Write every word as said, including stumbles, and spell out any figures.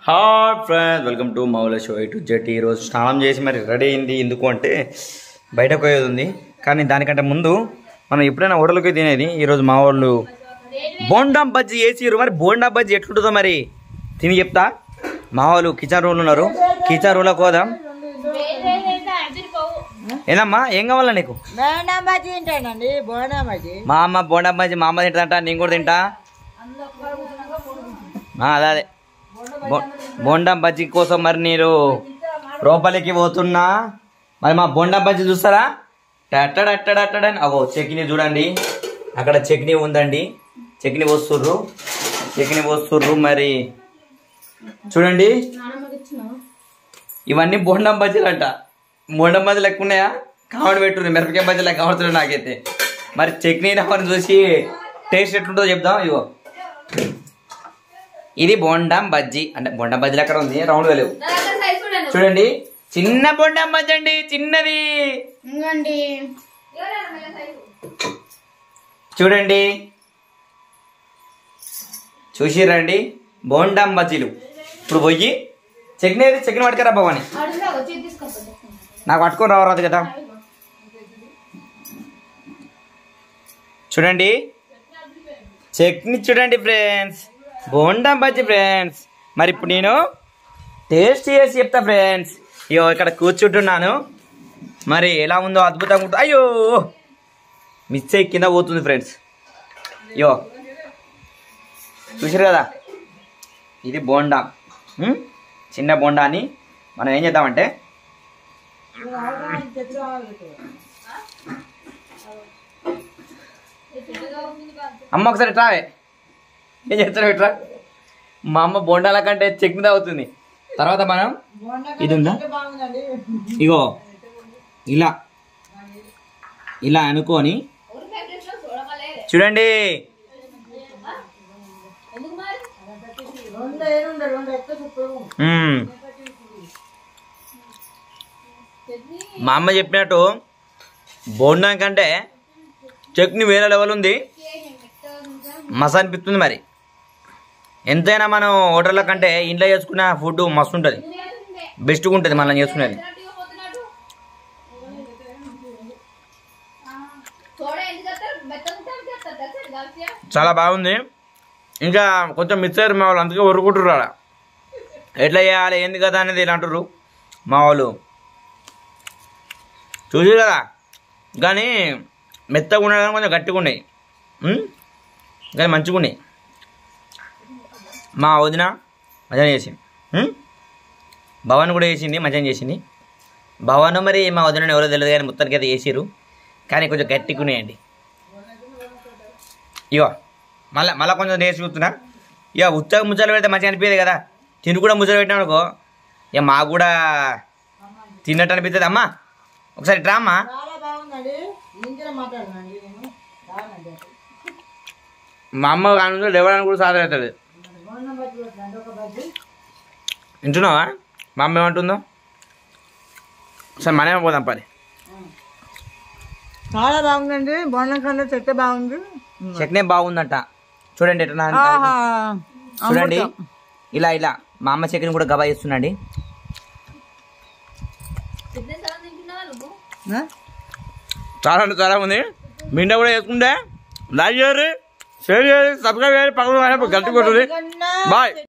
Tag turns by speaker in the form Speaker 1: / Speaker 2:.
Speaker 1: Hi friends, welcome to Moula show A to Z. ఈరోజు స్నానం చేసి మరి రెడీ అయింది. ఎందుకు అంటే బయటకు పోయేది ఉంది. కానీ దానికంటే ముందు మనం ఎప్పుడైనా హోటల్కి తినేది. ఈరోజు మా వాళ్ళు బోండా బజ్జీ వేసిర్రు. మరి బోండా బజ్జీ ఎట్లుంటుందో మరి తిని చెప్తా. మా వాళ్ళు కిచెన్ రూమ్లో ఉన్నారు. కిచెన్ రూమ్లోకి పోదాం. ఏనమ్మా, ఏం కావాలా నీకు? మా అమ్మ బోండా బజ్జీ మా అమ్మ తింటుందంట, నేను కూడా తింటా. అదే అదే బోండా బజ్జీ కోసం మరి నేను లోపలికి పోతున్నా. మరి మా బోండా బజ్జీ చూస్తారా? టట్టడట్టడట్టడని అవో చట్నీ చూడండి, అక్కడ చట్నీ ఉందండి. చట్నీ పోస్తుర్రు, చట్నీ పోస్తుర్రు. మరి చూడండి, ఇవన్నీ బోండా బజ్జీలు అంట. బోండా బజ్జీలు ఎక్కువ ఉన్నాయా? కావడి పెట్టుర్రు, మిరపకాయ బజ్జీలు కావడుతున్నాయి నాకైతే. మరి చట్నీ అవన్నీ చూసి టేస్ట్ ఎట్లుంటుందో చెప్దాం. ఇగో ఇది బోండా బజ్జీ అంటే బోండా బజ్జీలు అక్కడ ఉంది, రౌండ్ లేవు. చూడండి, చిన్న బోండా బజ్జీ అండి, చిన్నది. చూడండి, చూసిరండి బోండా బజ్జీలు. ఇప్పుడు పోయి చట్నీ అయితే చట్నీ పట్టుకరా భవాని. నాకు పట్టుకొని రావరాదు కదా. చూడండి చట్నీ, చూడండి ఫ్రెండ్స్, బోండా బజ్జీ ఫ్రెండ్స్. మరి ఇప్పుడు నేను టేస్ట్ చేసి చెప్తా ఫ్రెండ్స్. ఇయో ఇక్కడ కూర్చుంటున్నాను. మరి ఎలా ఉందో అద్భుతంగా ఉంటుంది. అయ్యో మిస్ అయ్యి కింద పోతుంది ఫ్రెండ్స్. ఇయో చూసారు కదా, ఇది బోండా, చిన్న బోండా అని. మనం ఏం చేద్దామంటే అమ్మ ఒకసారి ట్రావే ఏం చేస్తాను ఇట్రా. మా అమ్మ బోండాల కంటే చట్నీ తాగుతుంది. తర్వాత మనం ఇది ఉందా, ఇగో ఇలా ఇలా అనుకొని చూడండి. మా అమ్మ చెప్పినట్టు బోండా కంటే చట్నీ వేరే లెవెల్ ఉంది, మసా అనిపిస్తుంది. మరి ఎంతైనా మనం హోటళ్ళ కంటే ఇంట్లో చేసుకున్న ఫుడ్ మస్తు ఉంటుంది, బెస్ట్గా ఉంటుంది మనం చేసుకునేది. చాలా బాగుంది. ఇంకా కొంచెం మిస్ అయ్యారు మా వాళ్ళు, అందుకే వరుకుంటారు. అలా ఎట్లా చేయాలి ఏంది కదా అనేది ఇలా అంటారు మా వాళ్ళు. చూసి కదా, కానీ మెత్తగా ఉన్నాయి, కానీ కొంచెం గట్టిగా ఉన్నాయి, కానీ మంచిగా ఉన్నాయి. మా వదిన మజాన్ చేసింది, భవన్ కూడా చేసింది, మజాన్ చేసింది. భవన్ మరి మా వదిన ఎవరో తెలియదు, కానీ మొత్తానికి అయితే చేసిర్రు, కానీ కొంచెం గట్టిగా ఉన్నాయండి. ఇగో మళ్ళీ మళ్ళీ కొంచెం టేస్ట్ చూస్తున్నా. ఇక ఉత్తగా ముచ్చలు పెడితే మంచిగా అనిపించదు కదా, తిని కూడా ముచ్చలు పెట్టినా అనుకో ఇక మాకు కూడా తిన్నట్టు అనిపిస్తుంది. అమ్మా ఒకసారి ట్రా అమ్మా. మా అమ్మ కానీ లేవడానికి కూడా సాధన అవుతుంది. వింటున్నావా మా అమ్మ ఏమంటుందో? సరే మనమే పోదాం పని.
Speaker 2: చాలా బాగుందండి, బోండం కన్నా చట్నీ బాగుంది.
Speaker 1: చట్నీ బాగుందంట. చూడండి ఎట్లా, చూడండి ఇలా ఇలా మా అమ్మ చట్నీ కూడా గబా చేస్తున్నాండి. చాలా అంటే చాలా ఉంది. మిండా కూడా వేసుకుంటే లైక్ చేయరు, షేర్ చేయాలి, సబ్స్క్రైబ్ చేయాలి, పక్కన గట్టి కొట్టుది. బాయ్.